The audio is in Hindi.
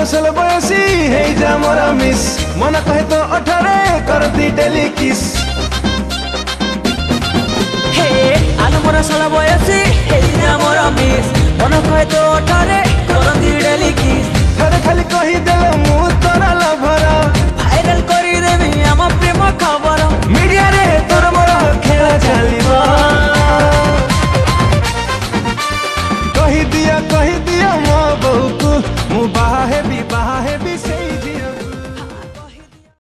बरसल बयसी हे जा मोरा मिस मन कहे तो 18 करती डेली किस हे आलो मोरा साला बयसी हेई जा मोरा मिस मन कहे तो 18 करती डेली किस थरे खाली कही